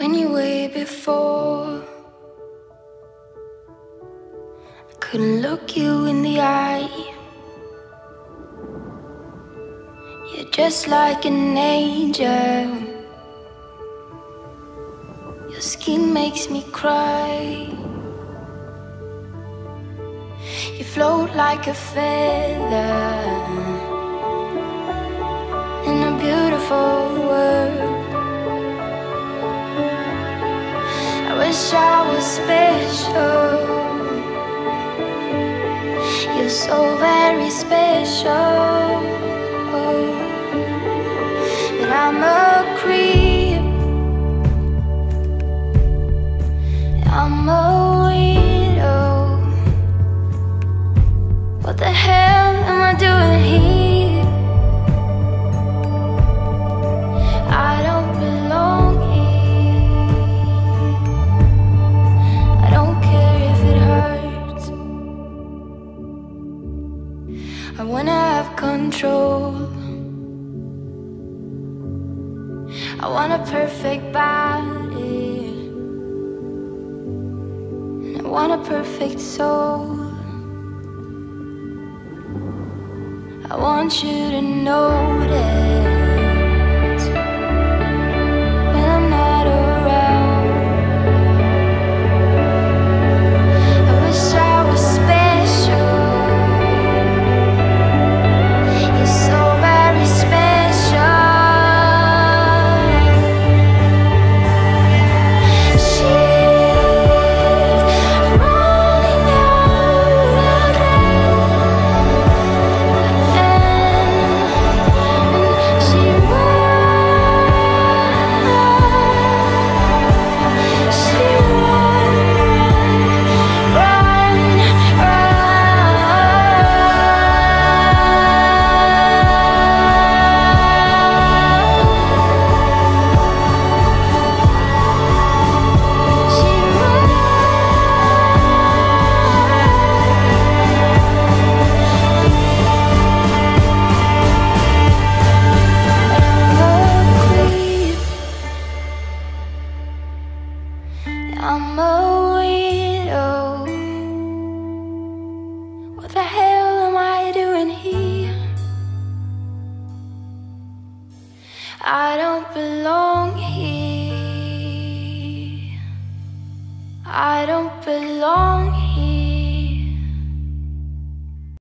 when you were before. I couldn't look you in the eye. You're just like an angel. Your skin makes me cry. You float like a feather in a beautiful world. I wish I was special. You're so very special. But I'm a creep. I'm a weirdo. What the hell am I doing here? I don't belong here. I don't care if it hurts. I wanna have control. I want a perfect body, and I want a perfect soul. I want you to notice when I'm not around. I wish I was special. You're so very special. I'm a weirdo. What the hell am I doing here? I don't belong here. I don't belong here.